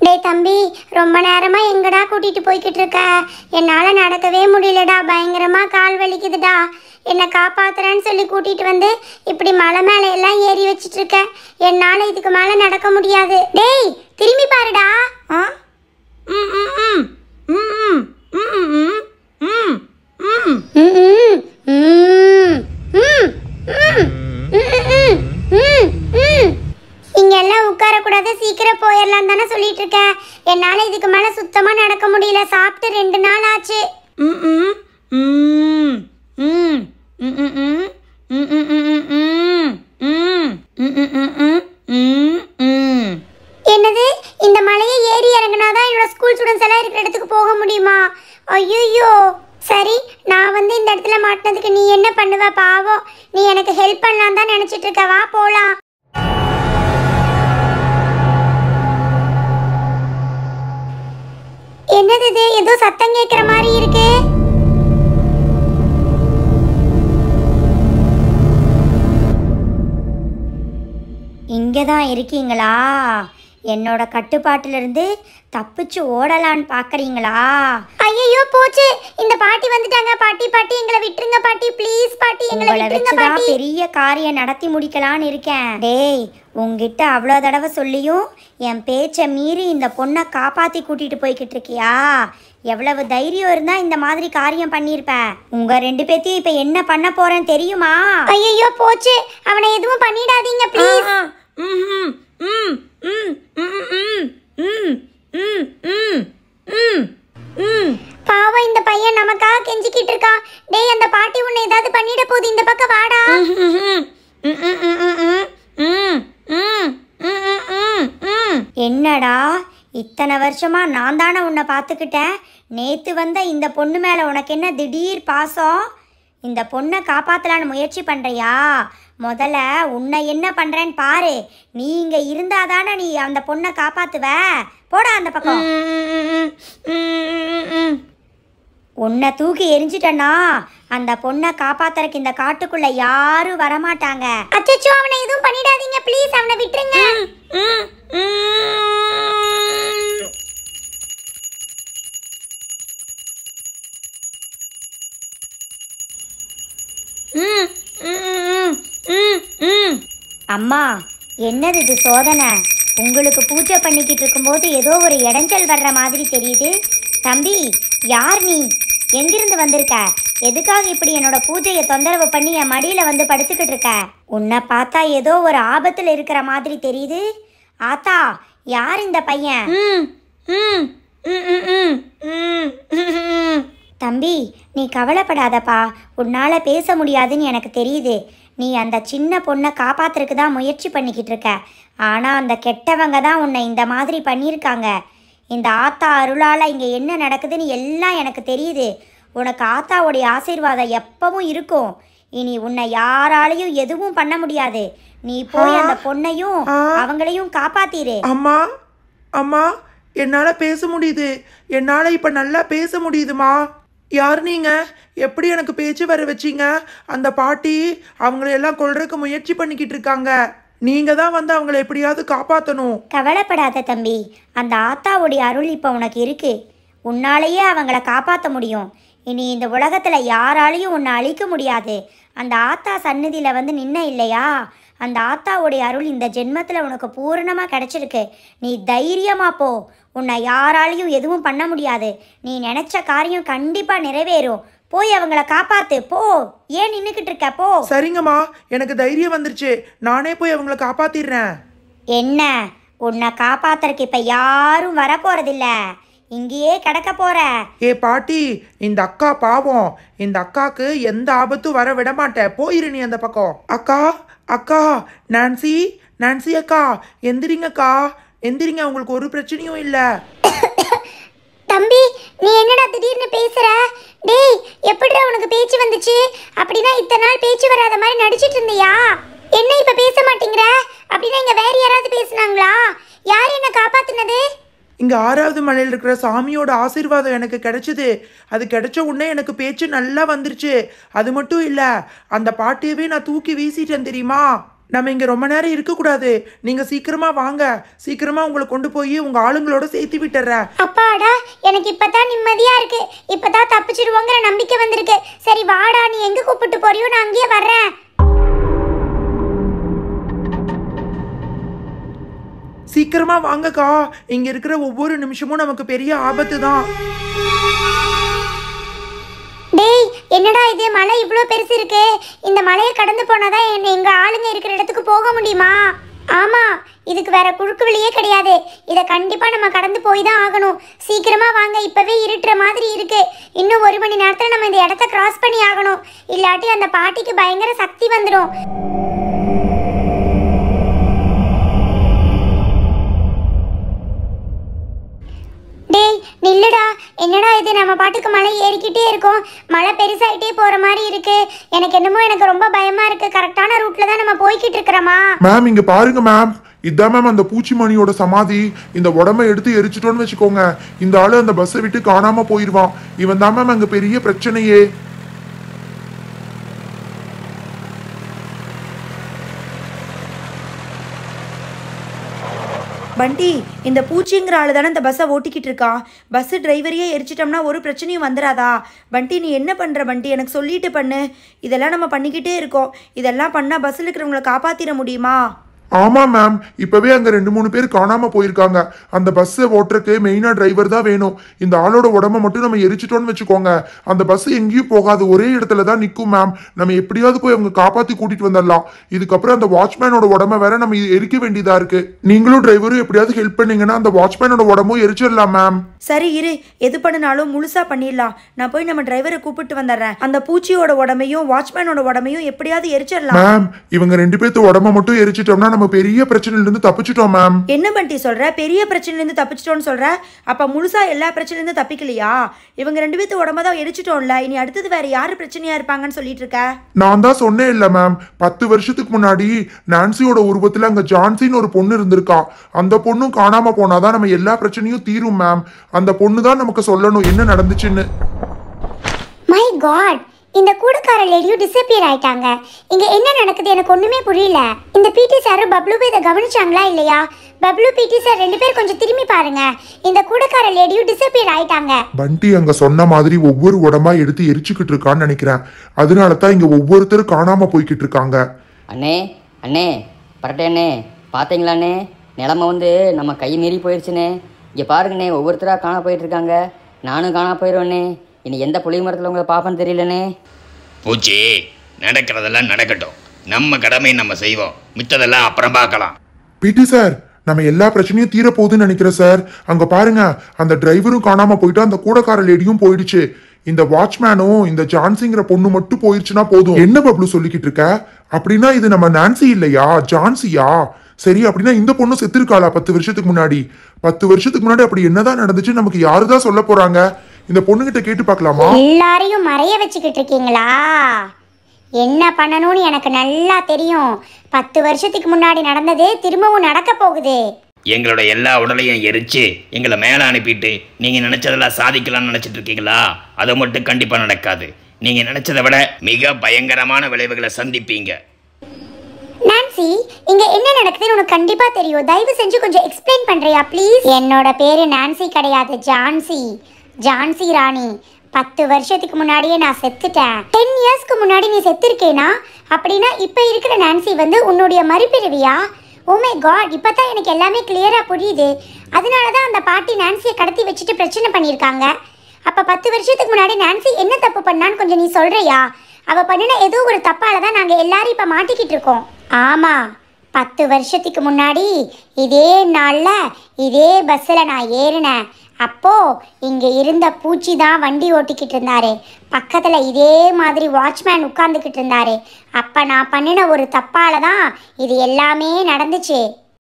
டேய் தம்பி, ரொம்ப நேரமா எங்கடா கூட்டிட்டு போய்கிட்டு இருக்க? என்னால நடக்கவே முடியலடா, பயங்கரமா கால் வலிக்குதுடா. என்னை காப்பாத்துறேன்னு சொல்லி கூட்டிட்டு வந்து இப்படி மலை மேல எல்லாம் ஏறி வச்சிட்டு இருக்க. என்னால இதுக்கு மேல நடக்க முடியாது. டேய் திரும்பி பாருடா. இங்கெல்லாம் உட்காரக்கூடாது, சீக்கிரம் போயிடலாம் தானே சொல்லிட்டு இருக்க. என்னால இதுக்கு மேல சுத்தமா நடக்க முடியல. சாப்பிட்டு 2 நாள் ஆச்சு. என்னது, இந்த மலையை ஏறி இறங்கினாதான் என்னோட ஸ்கூல் ஸ்டூடெண்ட்ஸ் எல்லாம் இருக்கிற இடத்துக்கு போக முடியுமா? ஐயோ, சரி, நான் வந்து இந்த இடத்துல மாட்டினதுக்கு நீ என்ன பண்ணுவ? பாவம், நீ எனக்கு ஹெல்ப் பண்ணலாம் தான் நினைச்சிட்டு இருக்க. வா போலாம். என்னது இது? ஏதோ சத்தம் கேட்குற மாதிரி இருக்கு. இங்கதான் இருக்கீங்களா? என்னோட கட்டுப்பாட்டிலிருந்து தப்பிச்சு ஓடலான்னு பாக்குறீங்களா? ஐயோ போச்சு, இந்த பாட்டி வந்துட்டாங்க. பாட்டி பாட்டி எங்களை விட்டுருங்க பாட்டி, ப்ளீஸ் பாட்டி எங்களை விட்டுருங்க பாட்டி. பெரிய காரியம் நடத்தி முடிக்கலான்னு இருக்கேன். டேய், உங்ககிட்ட அவ்வளோ தடவை சொல்லியும் என் பேச்சை மீறி இந்த பொண்ணை காப்பாத்தி கூட்டிட்டு போய்கிட்டு இருக்கியா? எவ்வளவு தைரியம் இருந்தா இந்த மாதிரி காரியம் பண்ணிருப்ப? உங்க 2 பேத்தையும் இப்ப என்ன பண்ண போறேன்னு தெரியுமா? ஐயோ போச்சு, அவனை எதுவும் பண்ணிடாதீங்க ப்ளீஸ். பாவம், இந்த பையன் நமக்காக கெஞ்சிக்கிட்டு இருக்கான். டேய், அந்த பாட்டி உன்னை ஏதாவது பண்ணிட போகுது. இந்த பக்கம் வாடா. என்னடா, இத்தனை வருஷமா நான் தானே உன்னை பார்த்துக்கிட்டேன். நேத்து வந்த இந்த பொண்ணு மேல உனக்கு என்ன திடீர் பாசம்? இந்த பொண்ணை காப்பாத்தலான்னு முயற்சி பண்றியா? முதல்ல உன்னை என்ன பண்றேன்னு பாரு. நீ இங்க இருந்தாதானே நீ அந்த பொண்ணை காப்பாத்துவ. போடா அந்த பக்கம். உன்னை தூக்கி எரிஞ்சிட்டனா அந்த பொண்ணை காப்பாத்துறதுக்கு இந்த காட்டுக்குள்ள யாரும் வரமாட்டாங்க. அச்சச்சோ, அவனை எதுவும் பண்ணிடாதீங்க ப்ளீஸ், அவனை விட்டுருங்க. அம்மா, என்னது இது சோதனை? உங்களுக்கு பூஜை பண்ணிக்கிட்டு இருக்கும்போது ஏதோ ஒரு இடைஞ்சல் வர்ற மாதிரி தெரியுது. தம்பி, யார் நீ? எங்கிருந்து வந்திருக்க? எதுக்காக இப்படி என்னோட பூஜையை தொந்தரவு பண்ணி என் மடியில வந்து படுத்துக்கிட்டு இருக்க? உன்னை பார்த்தா ஏதோ ஒரு ஆபத்துல இருக்கிற மாதிரி தெரியுது. ஆத்தா, யார் இந்த பையன்? தம்பி, நீ கவலைப்படாதப்பா. உன்னால பேச முடியாதுன்னு எனக்கு தெரியுது. நீ அந்த சின்ன பொண்ணை காப்பாத்துறதுக்கு தான் முயற்சி பண்ணிக்கிட்டு இருக்க. ஆனால் அந்த கெட்டவங்க தான் உன்னை இந்த மாதிரி பண்ணியிருக்காங்க. இந்த ஆத்தா அருளால் இங்கே என்ன நடக்குதுன்னு எல்லாம் எனக்கு தெரியுது. உனக்கு ஆத்தாவுடைய ஆசீர்வாதம் எப்பவும் இருக்கும். இனி உன்னை யாராலையும் எதுவும் பண்ண முடியாது. நீ போய் அந்த பொண்ணையும் அவங்களையும் காப்பாத்திரு. அம்மா, அம்மா, என்னால் பேச முடியுது. என்னால் இப்போ நல்லா பேச முடியுதுமா. யார் நீங்க? எப்படி எனக்கு பேச்சு வர வச்சிங்க? அந்த பாட்டி அவங்களையெல்லாம் கொல்றதுக்கு முயற்சி பண்ணிக்கிட்டு இருக்காங்க. நீங்க தான் வந்து அவங்களை எப்படியாவது காப்பாற்றணும். கவலைப்படாத தம்பி, அந்த ஆத்தாவுடைய அருள் இப்போ உனக்கு இருக்கு. உன்னாலேயே அவங்கள காப்பாற்ற முடியும். இனி இந்த உலகத்தில் யாராலையும் உன்னை அழிக்க முடியாது. அந்த ஆத்தா சந்நிதியில் வந்து நின்ன இல்லையா, அந்த ஆத்தாவுடைய அருள் இந்த ஜென்மத்தில் உனக்கு பூரணமாக கிடைச்சிருக்கு. நீ தைரியமாக போ. உன்னை யாராலையும் எதுவும் பண்ண முடியாது. நீ நினச்ச காரியம் கண்டிப்பாக நிறைவேறும். போய் அவங்கள காப்பாத்து. போ, ஏன் நின்றுக்கிட்டு இருக்க? போ. சரிங்கம்மா, எனக்கு தைரியம் வந்துருச்சு. நானே போய் அவங்கள காப்பாத்திடுறேன். என்ன, உன்னை காப்பாத்துறதுக்கு இப்போ யாரும் வரப்போறதில்ல. இங்கேயே கிடக்க போற. ஏ பாட்டி, இந்த அக்கா பாவம். இந்த அக்காக்கு எந்த ஆபத்தும் வர விட மாட்டேன். போயிரு நீ அந்த பக்கம். அக்கா, அக்கா, நான்சி, நான்சி அக்கா, எந்திரிங்கக்கா, எந்திரிங்க. உங்களுக்கு ஒரு பிரச்சனையும் இல்லை. தம்பி, நீ என்னடா திடீர்னு பேசுற? டேய், எப்படிடா உனக்கு பேச்சு வந்துச்சு? அப்படின்னா இத்தனை நாள் பேச்சு வராத மாதிரி நடிச்சிட்டு இருந்தியா? என்ன இப்ப பேச மாட்டேங்கிற? அப்படின்னா இங்க வேற யாராவது பேசுனாங்களா? யார் என்ன காப்பாத்துனது? இங்கே 6வது மலையில் இருக்கிற சாமியோட ஆசீர்வாதம் எனக்கு கிடைச்சிது. அது கிடைச்ச உடனே எனக்கு பேச்சு நல்லா வந்துருச்சு. அது மட்டும் இல்லை, அந்த பாட்டியவே நான் தூக்கி வீசிட்டேன் தெரியுமா? நம்ம இங்கே ரொம்ப நேரம் இருக்கக்கூடாது. நீங்கள் சீக்கிரமாக வாங்க. சீக்கிரமாக உங்களை கொண்டு போய் உங்கள் ஆளுங்களோட சேர்த்து விட்டுறேன். அப்பாடா, எனக்கு இப்பதான் நிம்மதியா இருக்கு. இப்பதான் தப்பிச்சிடுவோங்கிற நம்பிக்கை வந்திருக்கு. சரி வாடா, நீ எங்க கூப்பிட்டு போறியோ நான் அங்கேயே வர்றேன். சீக்கிரமாக வாங்கக்கா. இங்கே இருக்கிற ஒவ்வொரு நிமிஷமும் நமக்கு பெரிய ஆபத்து தான். டேய், என்னடா இது, மலை இவ்வளோ பெருசு இருக்கு. இந்த மலையை கடந்து போனாதான் எங்க ஆளுங்க இருக்கிற இடத்துக்கு போக முடியுமா? ஆமா, இதுக்கு வேற குறுக்கு வழியே கிடையாது. இதை கண்டிப்பா நம்ம கடந்து போய் தான் ஆகணும். சீக்கிரமா வாங்க, இப்பவே இருட்டுற மாதிரி இருக்கு. இன்னும் 1 மணி நேரத்துல நம்ம இந்த இடத்த கிராஸ் பண்ணி ஆகணும். இல்லாட்டி அந்த பாட்டிக்கு பயங்கர சக்தி வந்துடும். டேய் நில்லுடா, என்னடா இது, நம்ம பாட்டுக்கு மலை ஏறிக்கிட்டே இருக்கோம். மலை பெருசாயிட்டே போற மாதிரி இருக்கு. எனக்கு ரொம்ப பயமா இருக்கு. கரெக்டான ரூட்ல தான் நம்ம போய்கிட்டு இருக்கிறோமா? மேம் இங்க பாருங்க மேம், இதான் மேம் அந்த பூச்சிமணியோட சமாதி. இந்த உடம்ப எடுத்து எரிச்சிட்டோன்னு வச்சுக்கோங்க, இந்த ஆளு அந்த பஸ்ஸை விட்டு காணாம போயிடுவான். இவன் தான் மேம் அங்க பெரிய பிரச்சனையே. பண்டி, இந்த பூச்சிங்கிற ஆளு தானே இந்த பஸ்ஸை ஓட்டிக்கிட்டு இருக்கா. பஸ்ஸு டிரைவரையே எரிச்சிட்டோம்னா ஒரு பிரச்சனையும் வந்துடாதா? பண்டி நீ என்ன பண்ணுற பண்டி, எனக்கு சொல்லிட்டு பண்ணு. இதெல்லாம் நம்ம பண்ணிக்கிட்டே இருக்கோம். இதெல்லாம் பண்ணால் பஸ்ஸில் இருக்கிறவங்களை காப்பாற்றிட முடியுமா? ஆமா மேம், இப்பவே அங்க 2-3 பேர் காணாம போயிருக்காங்க. அந்த பஸ்ஸை ஓட்டுறக்கு மெயினா டிரைவர் தான் வேணும். இந்த ஆளோட உடம்ப மட்டும் நம்ம எரிச்சிட்டோம்னு வச்சுக்கோங்க, அந்த பஸ் எங்கேயும் போகாது, ஒரே இடத்துல தான் நிற்கும் மேம். நம்ம எப்படியாவது போய் அவங்க காப்பாத்தி கூட்டிட்டு வந்துடலாம். இதுக்கப்புறம் அந்த வாட்ச்மேனோட உடம்ப வேற நம்ம எரிக்க வேண்டியதா இருக்கு. நீங்களும் டிரைவரும் எப்படியாவது ஹெல்ப் பண்ணீங்கன்னா அந்த வாட்ச்மேனோட உடம்பும் எரிச்சிடலாம் மேம். சரி இரு, எது பண்ணினாலும் முழுசா பண்ணிடலாம். நான் போய் நம்ம டிரைவரை கூப்பிட்டு வந்துடுறேன். அந்த பூச்சியோட உடம்பையும் வாட்ச்மேனோட உடம்பையும் எப்படியாவது எரிச்சிடலாம். மேம் இவங்க 2 பேர்த்து உடம்ப மட்டும் எரிச்சிட்டோம்னா நம்ம பெரிய பிரச்சனையில இருந்து தப்பிச்சிட்டோம் மேம். என்ன பண்டி சொல்ற? பெரிய பிரச்சனையில இருந்து தப்பிச்சிட்டோம்னு சொல்ற? அப்ப முழுசா எல்லா பிரச்சனையில இருந்து தப்பிக்கலையா? இவங்க 2 பேர்த்து உடம்ப தான் எரிச்சிட்டோம்ல, இனி அடுத்தது வேற யாரு பிரச்சனையா இருப்பாங்கன்னு சொல்லிட்டு இருக்க? நான் தான் சொன்னேன் இல்ல மேம், 10 வருஷத்துக்கு முன்னாடி நான்சியோட உருவத்துல அங்க ஜான்சின்னு ஒரு பொண்ணு இருந்திருக்கா. அந்த பொண்ணும் காணாம போனாதான் நம்ம எல்லா பிரச்சனையும் தீரும் மேம். அந்த பொண்ணு தான் நமக்கு சொல்லணும் என்ன நடந்துச்சுன்னு. மை காட், இந்த கூடக்கார லேடியும் டிஸப்பியர் ஆயிட்டாங்க. இங்க என்ன நடக்குது எனக்கு ஒண்ணுமே புரியல. இந்த பிடி சார் பப்ளு இதை கவனிச்சாங்களா இல்லையா? பப்ளு, பிடி சார் 2 பேர் கொஞ்சம் திரும்பி பாருங்க. இந்த கூடக்கார லேடியும் டிஸப்பியர் ஆயிட்டாங்க. பண்டி அங்க சொன்ன மாதிரி ஒவ்வொரு உடம்பா எடுத்து எரிச்சுக்கிட்டு இருக்கான்னு நினைக்கிறேன். அதனால தான் இங்க ஒவ்வொருத்தரும் காணாம போய்கிட்டு இருக்காங்க. அண்ணே அண்ணே பரட்டே அண்ணே, பார்த்தீங்களாண்ணே, நிலமை வந்து நம்ம கை மீறி போயிடுச்சுண்ணே. இங்கே பாருங்கண்ணே, ஒவ்வொருத்தராக காண போயிட்டுருக்காங்க. நானும் காணா போயிடுவேண்ணே. இனி எந்த புளிய மரத்தில் உங்களை பார்ப்பேன்னு தெரியலண்ணே. பூச்சி, நடக்கிறதெல்லாம் நடக்கட்டும். நம்ம கடமை நம்ம செய்வோம், மித்ததெல்லாம் அப்புறம் பார்க்கலாம். பிடி சார், நம்ம எல்லா பிரச்சனையும் தீர போகுதுன்னு நினைக்கிறேன் சார். அங்க பாருங்க, அந்த டிரைவரும் காணாம போயிட்டா, அந்த கூடக்கார லேடியும் போயிடுச்சு. இந்த வாட்ச்மேனும் இந்த ஜான்சிங்கிற பொண்ணு மட்டும் போயிடுச்சுன்னா போதும். என்ன பப்ளு சொல்லிக்கிட்டு இருக்க? அப்படின்னா இது நம்ம நான்சி இல்லையா, ஜான்சியா? சரி, அப்படின்னா இந்த பொண்ணு செத்துருக்காளா 10 வருஷத்துக்கு முன்னாடி? 10 வருஷத்துக்கு முன்னாடி அப்படி என்னதான் நடந்துச்சு நமக்கு யாருதான் சொல்ல போறாங்க? இந்த பொண்ணுகிட்ட கேட்டு பார்க்கலாமா? எல்லாரையும் மறைய வச்சுக்கிட்டு இருக்கீங்களா? என்ன பண்ணணும்னு எனக்கு நல்லா தெரியும். 10 வருஷத்துக்கு முன்னாடி நடந்தது திரும்பவும் நடக்க போகுது. எங்களோட எல்லா உடலையும் எரிச்சு எங்களை மேலே அனுப்பிட்டு நீங்கள் நினச்சதெல்லாம் சாதிக்கலாம்னு நினச்சிட்டு இருக்கீங்களா? அதை மட்டும் கண்டிப்பாக நடக்காது. நீங்கள் நினச்சதை விட மிக பயங்கரமான விளைவுகளை சந்திப்பீங்க. நான்சி, இங்க என்ன நடக்குதுன்னு உனக்கு கண்டிப்பா தெரியும். தயவு செஞ்சு கொஞ்சம் எக்ஸ்பிளைன் பண்றியா ப்ளீஸ்? என்னோட பேரு நான்சி கிடையாது, ஜான்சி. ஜான்சி ராணி. 10 வருஷத்துக்கு முன்னாடியே நான் செத்துட்டேன். 10 இயர்ஸ்க்கு முன்னாடி நீ செத்துருக்கேனா? அப்படின்னா இப்ப இருக்கிற நான்சி வந்து உன்னுடைய மறுபிறவியா? ஓ மை காட், இப்பதான் எனக்கு எல்லாமே கிளியரா புரியுது. அதனாலதான் அந்த பாட்டி நான்சியை கடத்தி வச்சுட்டு பிரச்சனை பண்ணியிருக்காங்க. அப்ப 10 வருஷத்துக்கு முன்னாடி நான்சி என்ன தப்பு பண்ணான்னு கொஞ்சம் நீ சொல்றியா? அவ பண்ணின ஏதோ ஒரு தப்பால தான் நாங்க எல்லாரும் இப்ப மாட்டிக்கிட்டு இருக்கோம். ஆமா, 10 வருஷத்துக்கு முன்னாடி இதே நாள்ல இதே பஸ்ல நான் ஏறினேன். அப்போ இங்க இருந்த பூச்சி தான் வண்டி ஓட்டிக்கிட்டு இருந்தாரு. பக்கத்துல இதே மாதிரி வாட்ச்மேன் உட்கார்ந்துக்கிட்டு இருந்தாரு. அப்ப நான் பண்ணின ஒரு தப்பால தான் இது எல்லாமே நடந்துச்சு.